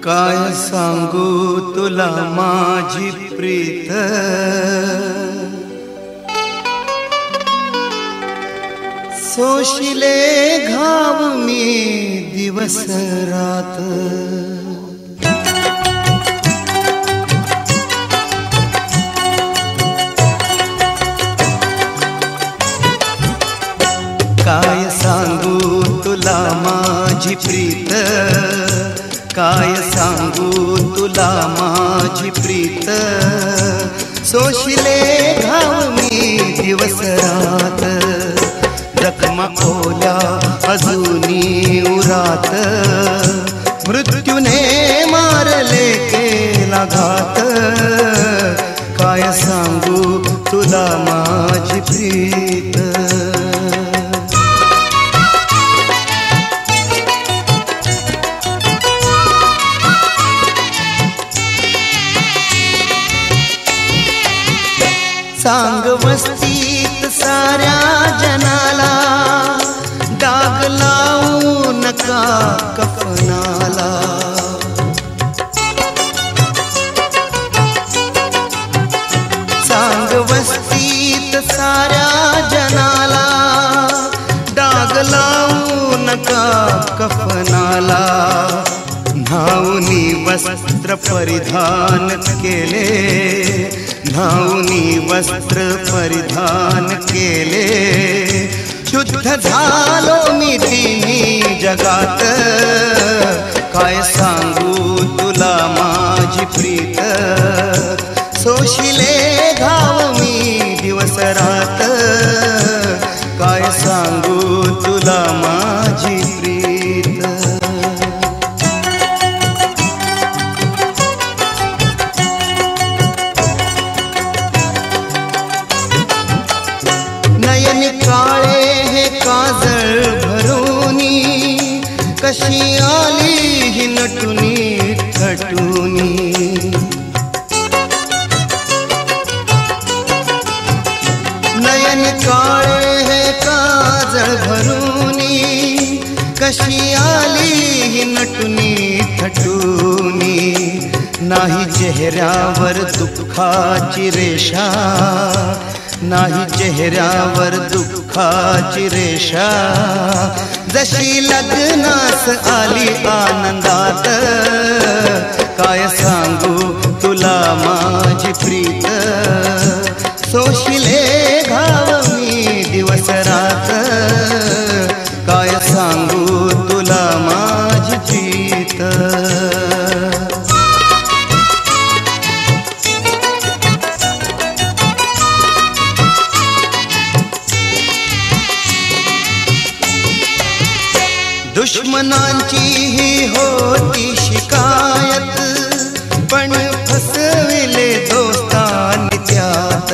काय सांगू तुला माझी प्रीत, सोशिले घाव मी दिवस रात। काय सांगू तुला माझी प्रीत, काय सांगू तुला माझी प्रीत, सोशिले घाव मी दिवस रात। जखमा ओल्या अजूनी उरात, मृत्यूने मारले केला घात। काय सांगू तुला माझी प्रीत। सांग वस्तीत साऱ्या जनाला, डाग लावू नका कफनाला। सांग वस्तीत साऱ्या जनाला, डाग लावू नका कफनाला। न्हाऊनी वस्त्र परिधान केले, न्हाऊनी वस्त्र परिधान केले, शुद्ध झालो मी तिन्ही जगात। काय सांगू तुला माझी प्रीत, सोशिले घाव मी दिवस रात। काय सांगू तुला माझी प्रीत। नयन काळे हे काजळ भरूनी, कशी आली ही नटुनी थटुनी। नयन काळे हे काजळ भरूनी, कशी आली ही नटुनी थटुनी। नाही चेहऱ्यावर दुःखाची रेषा, नाही चेहऱ्यावर दुःखाची रेषा। जशी लग्नास आली आनंदात। काय सांगू तुला माझी प्रीत, सोशिले घाव मी दिवस रात। काय सांगू तुला माझी प्रीत। दुश्मनांची ही होती शिकायत, पण फसविले दोस्तांनी त्यात।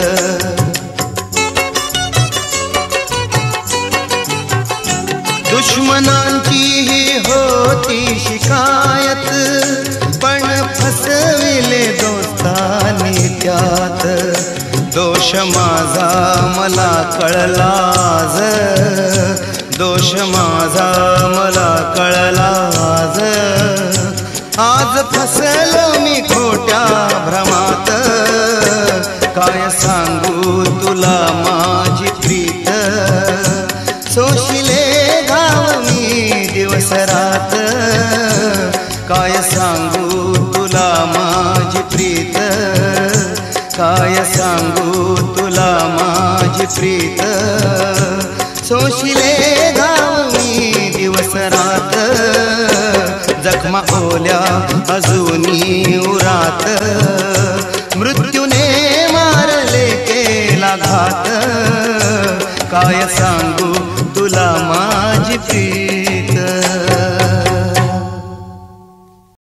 दुश्मनांची ही होती शिकायत, पण फसविले दोस्तांनी त्यात। दोष माझा मला कळला आज, दोष माझा मला कळला आज। आज फसलो मी खोट्या भ्रमात। काय सांगू तुला माझी प्रीत, सोशिले घाव मी दिवस रात। काय सांगू तुला माझी प्रीत, काय सांगू तुला माझी प्रीत, सोशिले घाव मी दिवस रात। जखमा ओल्या अजूनी उरात, मृत्यूने मारले केला घात। काय